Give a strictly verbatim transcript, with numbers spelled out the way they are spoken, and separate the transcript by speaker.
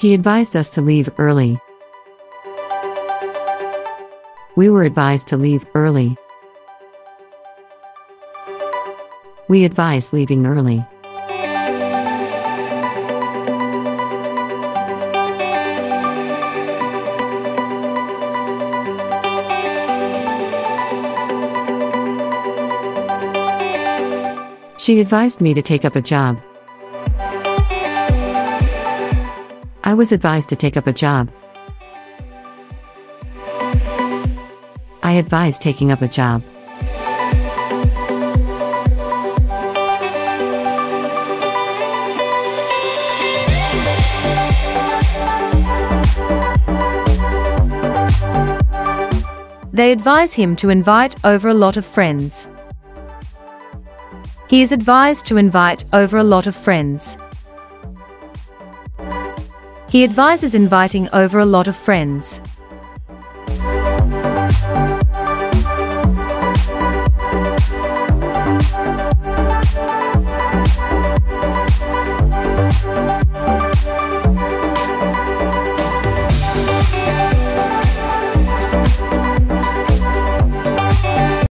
Speaker 1: He advised us to leave early. We were advised to leave early. We advise leaving early. She advised me to take up a job. I was advised to take up a job. I advise taking up a job.
Speaker 2: They advise him to invite over a lot of friends. He is advised to invite over a lot of friends. He advises inviting over a lot of friends.